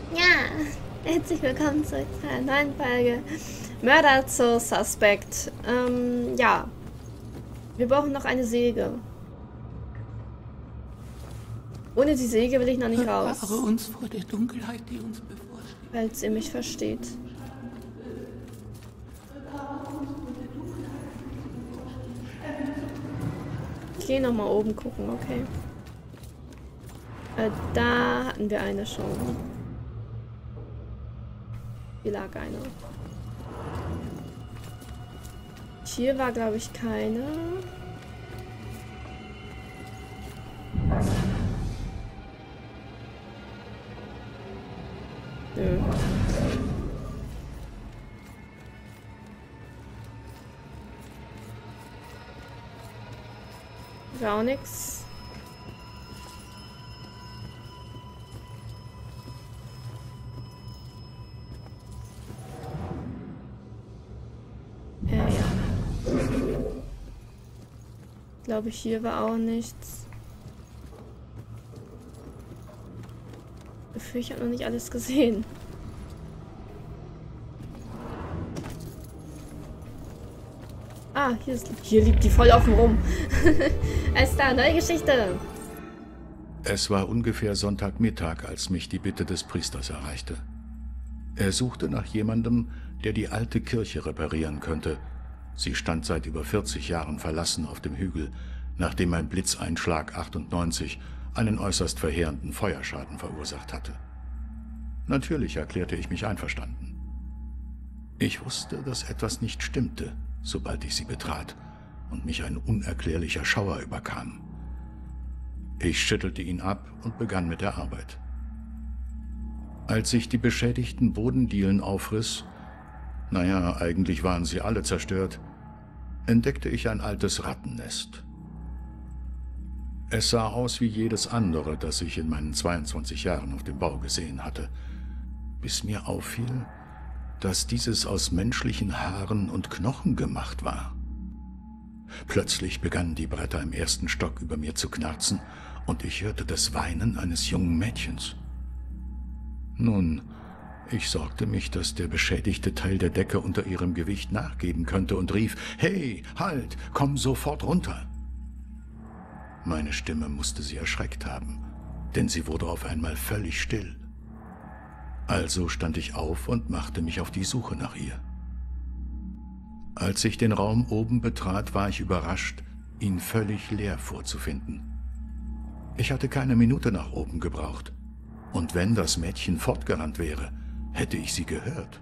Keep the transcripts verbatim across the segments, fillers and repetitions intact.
Ja, herzlich willkommen zu einer neuen Folge Mörder zur Suspect. Ähm, ja. Wir brauchen noch eine Säge. Ohne die Säge will ich noch nicht raus. Bewahre uns vor der Dunkelheit, die uns bevorsteht. Falls ihr mich versteht. Ich gehe noch mal oben gucken, okay. Äh, da hatten wir eine schon. Hier lag eine. Hier war, glaube ich, keine. Nö. War auch nix. Ja, ja. Glaube ich, hier war auch nichts. Gefühl, ich habe noch nicht alles gesehen. Ah, hier, ist, hier liegt die voll offen rum. Alles klar, neue Geschichte. Es war ungefähr Sonntagmittag, als mich die Bitte des Priesters erreichte. Er suchte nach jemandem, der die alte Kirche reparieren könnte. Sie stand seit über vierzig Jahren verlassen auf dem Hügel, nachdem ein Blitzeinschlag achtundneunzig einen äußerst verheerenden Feuerschaden verursacht hatte. Natürlich erklärte ich mich einverstanden. Ich wusste, dass etwas nicht stimmte, sobald ich sie betrat und mich ein unerklärlicher Schauer überkam. Ich schüttelte ihn ab und begann mit der Arbeit. Als ich die beschädigten Bodendielen aufriss, naja, eigentlich waren sie alle zerstört, entdeckte ich ein altes Rattennest. Es sah aus wie jedes andere, das ich in meinen zweiundzwanzig Jahren auf dem Bau gesehen hatte, bis mir auffiel, dass dieses aus menschlichen Haaren und Knochen gemacht war. Plötzlich begannen die Bretter im ersten Stock über mir zu knarzen und ich hörte das Weinen eines jungen Mädchens. Nun, ich sorgte mich, dass der beschädigte Teil der Decke unter ihrem Gewicht nachgeben könnte und rief, »Hey, halt, komm sofort runter!« Meine Stimme musste sie erschreckt haben, denn sie wurde auf einmal völlig still. Also stand ich auf und machte mich auf die Suche nach ihr. Als ich den Raum oben betrat, war ich überrascht, ihn völlig leer vorzufinden. Ich hatte keine Minute nach oben gebraucht, und wenn das Mädchen fortgerannt wäre, hätte ich sie gehört.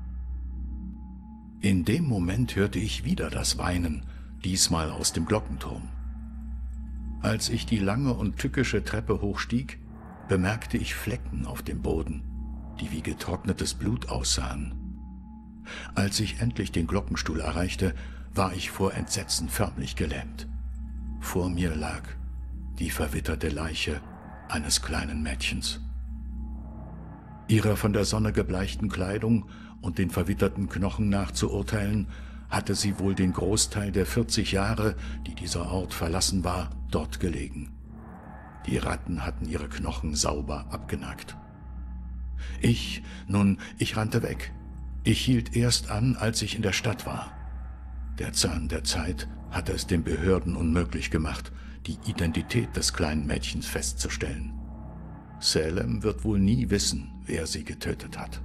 In dem Moment hörte ich wieder das Weinen, diesmal aus dem Glockenturm. Als ich die lange und tückische Treppe hochstieg, bemerkte ich Flecken auf dem Boden, die wie getrocknetes Blut aussahen. Als ich endlich den Glockenstuhl erreichte, war ich vor Entsetzen förmlich gelähmt. Vor mir lag die verwitterte Leiche eines kleinen Mädchens. Ihrer von der Sonne gebleichten Kleidung und den verwitterten Knochen nach zu urteilen, hatte sie wohl den Großteil der vierzig Jahre, die dieser Ort verlassen war, dort gelegen. Die Ratten hatten ihre Knochen sauber abgenagt. Ich, nun, ich rannte weg. Ich hielt erst an, als ich in der Stadt war. Der Zahn der Zeit hatte es den Behörden unmöglich gemacht, die Identität des kleinen Mädchens festzustellen. Salem wird wohl nie wissen, wer sie getötet hat.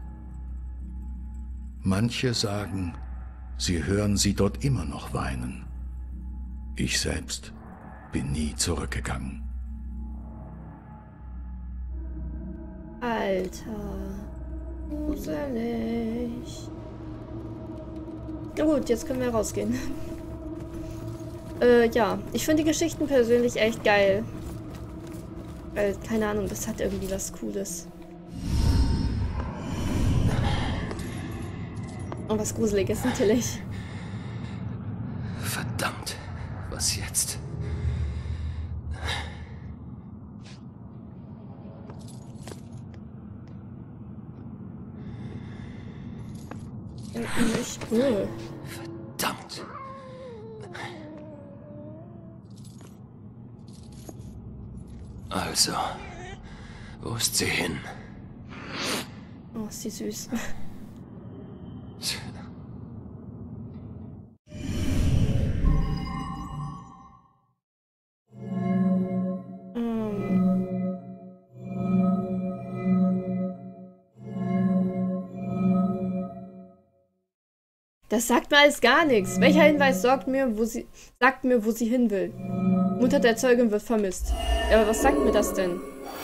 Manche sagen, sie hören sie dort immer noch weinen. Ich selbst bin nie zurückgegangen. Alter. Gruselig. Na gut, jetzt können wir rausgehen. äh, ja. Ich finde die Geschichten persönlich echt geil. Weil, keine Ahnung, das hat irgendwie was Cooles. Und was Gruseliges natürlich. Verdammt, was jetzt? Nicht cool. Verdammt. Also, wo ist sie hin? Oh, ist die süß. Das sagt mir alles gar nichts. Welcher Hinweis sorgt mir, wo sie, sagt mir, wo sie hin will? Mutter der Zeugin wird vermisst. Ja, aber was sagt mir das denn?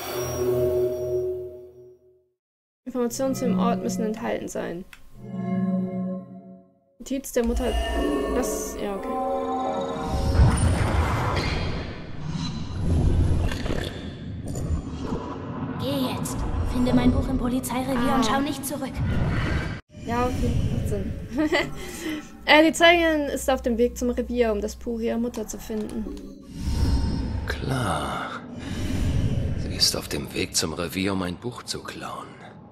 Informationen zu dem Ort müssen enthalten sein. Notiz der Mutter... Das... Ja, okay. Geh jetzt. Finde mein Buch im Polizeirevier Ah. und schau nicht zurück. Ja, okay, macht Sinn. äh, die Zeugin ist auf dem Weg zum Revier, um das Buch ihrer Mutter zu finden. Klar. Sie ist auf dem Weg zum Revier, um ein Buch zu klauen.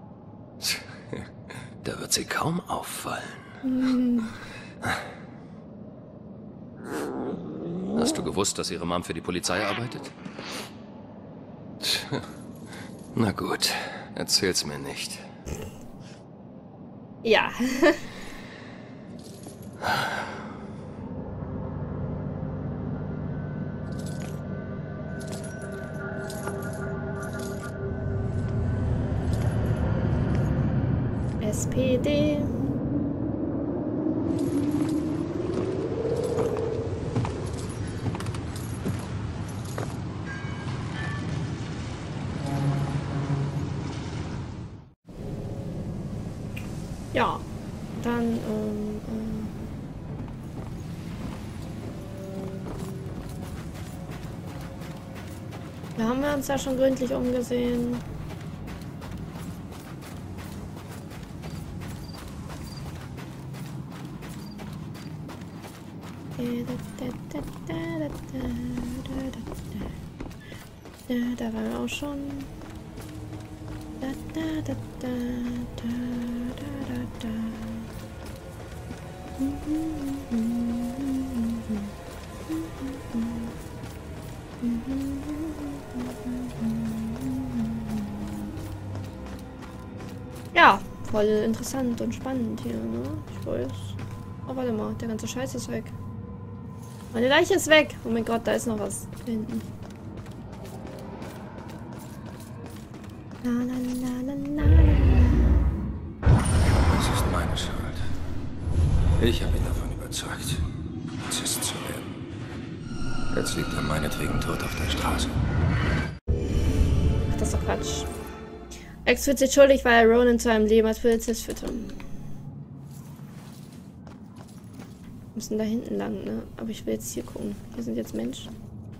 Da wird sie kaum auffallen. Hm. Hast du gewusst, dass ihre Mom für die Polizei arbeitet? Tja. Na gut, erzähl's mir nicht. Ja. S P D. Ja, dann, ähm, ähm. Da haben wir uns ja schon gründlich umgesehen. Da waren wir auch schon. Da, da, da, da, da, da, da, da. Ja, voll interessant und spannend hier, ne? Ich weiß. Oh, warte mal, der ganze Scheiß ist weg. Meine Leiche ist weg. Oh mein Gott, da ist noch was hinten. La, la, la, la, la, la. Das ist meine Schuld. Ich habe ihn davon überzeugt, Polizist zu werden. Jetzt liegt er meinetwegen tot auf der Straße. Ach, das ist doch Quatsch. Rex fühlt sich schuldig, weil er Ronan zu einem Leben als Polizist führte. Wir müssen da hinten lang, ne? Aber ich will jetzt hier gucken. Hier sind jetzt Menschen.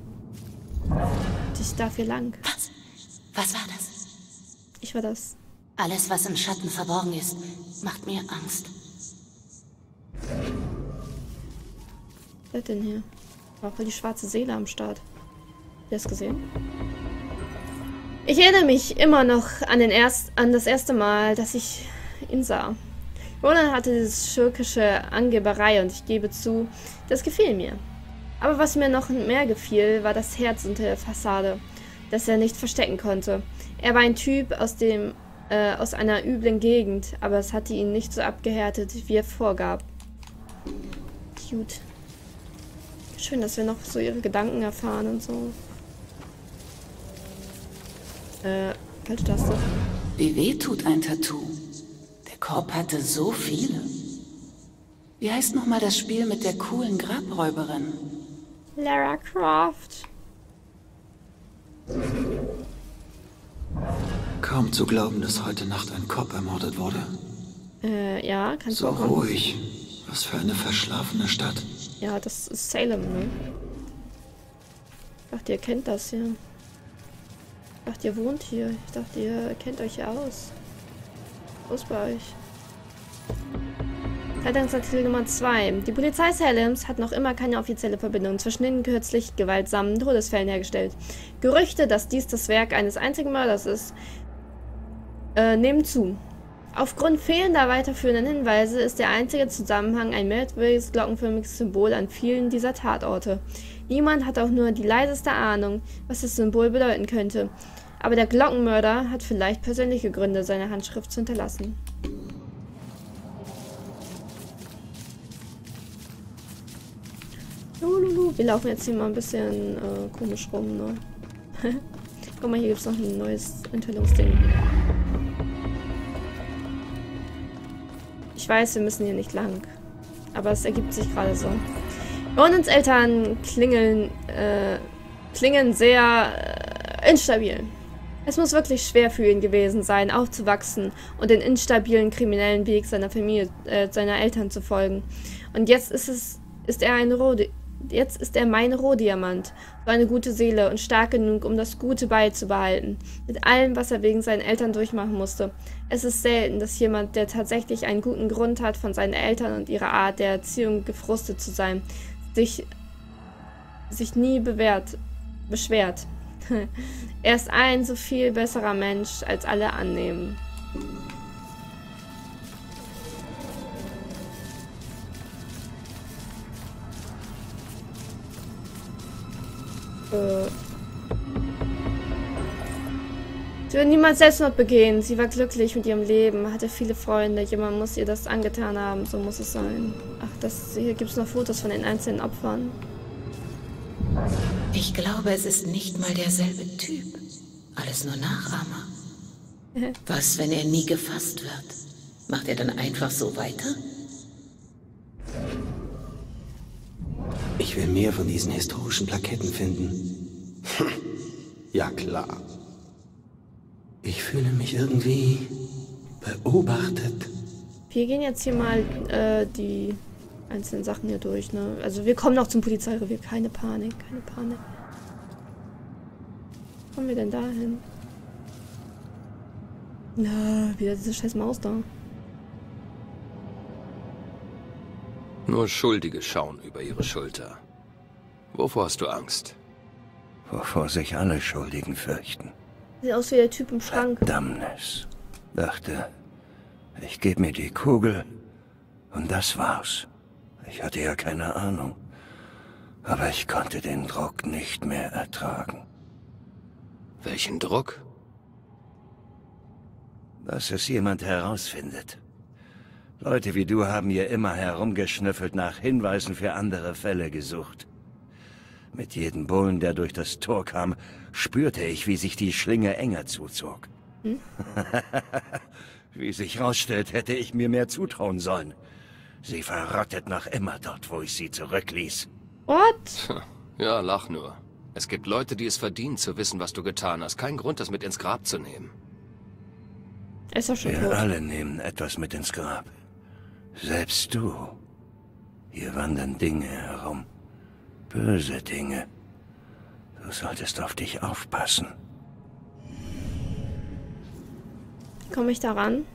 Ich darf hier lang. Was? Was war das? Ich war das. Alles, was im Schatten verborgen ist, macht mir Angst. Was ist denn hier? War voll die schwarze Seele am Start. Habt ihr das gesehen? Ich erinnere mich immer noch an, den erst, an das erste Mal, dass ich ihn sah. Ronan hatte diese schurkische Angeberei und ich gebe zu, das gefiel mir. Aber was mir noch mehr gefiel, war das Herz unter der Fassade, das er nicht verstecken konnte. Er war ein Typ aus, dem, äh, aus einer üblen Gegend, aber es hatte ihn nicht so abgehärtet, wie er vorgab. Cute. Schön, dass wir noch so ihre Gedanken erfahren und so. Äh, falsche Taste. Wie weh tut ein Tattoo? Der Korb hatte so viele. Wie heißt nochmal das Spiel mit der coolen Grabräuberin? Lara Croft. Kaum zu glauben, dass heute Nacht ein Cop ermordet wurde. Äh, ja, kann So vorkommen. ruhig. Was für eine verschlafene Stadt. Ja, das ist Salem, ne? Ich dachte, ihr kennt das hier. Ich dachte, ihr wohnt hier. Ich dachte, ihr kennt euch hier aus. Aus bei euch. Zeitungsartikel Nummer zwei. Die Polizei Salems hat noch immer keine offizielle Verbindung zwischen den kürzlich gewaltsamen Todesfällen hergestellt. Gerüchte, dass dies das Werk eines einzigen Mörders ist, äh, nehmen zu. Aufgrund fehlender weiterführenden Hinweise ist der einzige Zusammenhang ein merkwürdiges glockenförmiges Symbol an vielen dieser Tatorte. Niemand hat auch nur die leiseste Ahnung, was das Symbol bedeuten könnte. Aber der Glockenmörder hat vielleicht persönliche Gründe, seine Handschrift zu hinterlassen. Lululu. Wir laufen jetzt hier mal ein bisschen äh, komisch rum, ne? Guck mal, hier gibt es noch ein neues Enthüllungsding. Ich weiß, wir müssen hier nicht lang. Aber es ergibt sich gerade so. Ronans Eltern klingeln, äh, klingen sehr äh, instabil. Es muss wirklich schwer für ihn gewesen sein, aufzuwachsen und den instabilen kriminellen Weg seiner Familie, äh, seiner Eltern zu folgen. Und jetzt ist es, ist er ein Rohdi jetzt ist er mein Rohdiamant, so eine gute Seele und stark genug, um das Gute beizubehalten. Mit allem, was er wegen seinen Eltern durchmachen musste. Es ist selten, dass jemand, der tatsächlich einen guten Grund hat, von seinen Eltern und ihrer Art der Erziehung gefrustet zu sein, sich, sich nie bewährt, beschwert. Er ist ein so viel besserer Mensch, als alle annehmen. Äh. Sie würde niemals Selbstmord begehen. Sie war glücklich mit ihrem Leben, hatte viele Freunde. Jemand muss ihr das angetan haben, so muss es sein. Ach, das, hier gibt es noch Fotos von den einzelnen Opfern. Ich glaube, es ist nicht mal derselbe Typ. Alles nur Nachahmer. Was, wenn er nie gefasst wird? Macht er dann einfach so weiter? Ich will mehr von diesen historischen Plaketten finden. Ja, klar. Ich fühle mich irgendwie beobachtet. Wir gehen jetzt hier mal äh, die einzelnen Sachen hier durch, ne? Also wir kommen noch zum Polizeirevier. Keine Panik, keine Panik. Wo kommen wir denn da hin? Na, wieder diese scheiß Maus da. Nur Schuldige schauen über ihre Schulter. Wovor hast du Angst? Wovor sich alle Schuldigen fürchten. Sieht aus wie der Typ im Schrank. Verdammnis. Dachte, ich gebe mir die Kugel und das war's. Ich hatte ja keine Ahnung. Aber ich konnte den Druck nicht mehr ertragen. Welchen Druck? Dass es jemand herausfindet. Leute wie du haben hier immer herumgeschnüffelt, nach Hinweisen für andere Fälle gesucht. Mit jedem Bullen, der durch das Tor kam, spürte ich, wie sich die Schlinge enger zuzog. Hm? Wie sich rausstellt, hätte ich mir mehr zutrauen sollen. Sie verrottet noch immer dort, wo ich sie zurückließ. What? Ja, lach nur. Es gibt Leute, die es verdienen, zu wissen, was du getan hast. Kein Grund, das mit ins Grab zu nehmen. Ist doch schon Wir tot. alle nehmen etwas mit ins Grab. Selbst du. Hier wandern Dinge herum. Böse Dinge. Du solltest auf dich aufpassen. Komme ich da ran?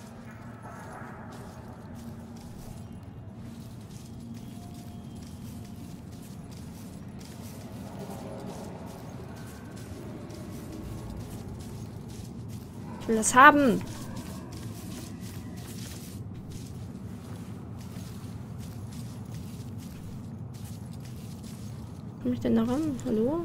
Ich will das haben. Komme ich denn da ran? Hallo?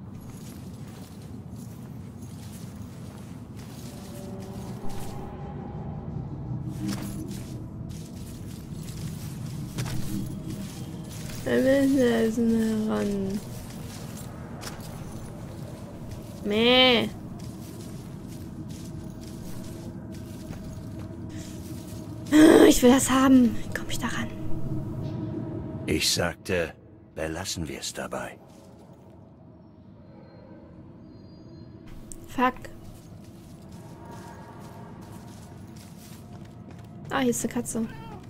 Er will da ran. Meh. Ich will das haben. Wie komme ich da ran? Ich sagte, belassen wir es dabei. Fuck. Ah, hier ist eine Katze.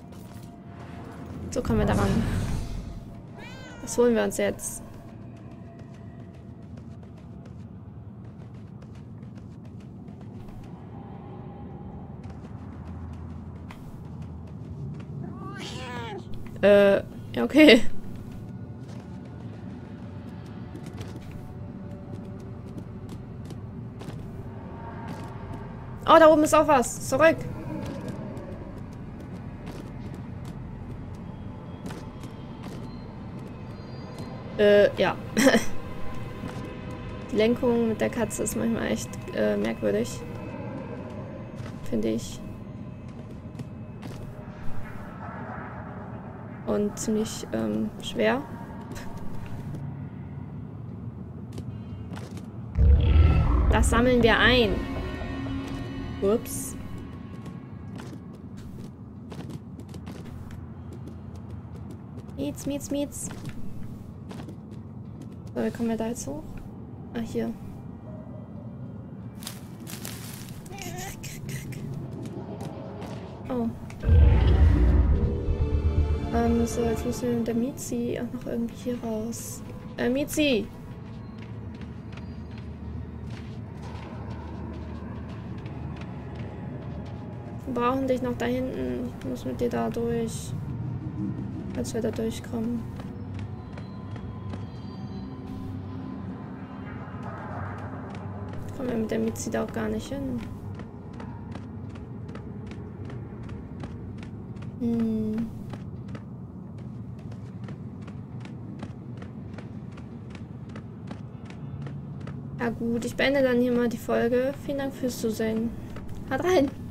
So kommen wir da ran. Was holen wir uns jetzt? Äh, ja, okay. Oh, da oben ist auch was. Zurück. Äh, ja. Die Lenkung mit der Katze ist manchmal echt äh, merkwürdig. Finde ich. Und ziemlich ähm, schwer. Das sammeln wir ein. Ups. Mietz, mietz, mietz. So, wie kommen wir da jetzt hoch? Ah, hier. Oh. Ähm, so, jetzt müssen wir mit der Mizi auch noch irgendwie hier raus. Äh, Mizi! Wir brauchen dich noch da hinten. Ich muss mit dir da durch. Als wir da durchkommen. Kommen wir mit der Mizi da auch gar nicht hin. Hm. Ja gut, ich beende dann hier mal die Folge. Vielen Dank fürs Zusehen. Haut rein!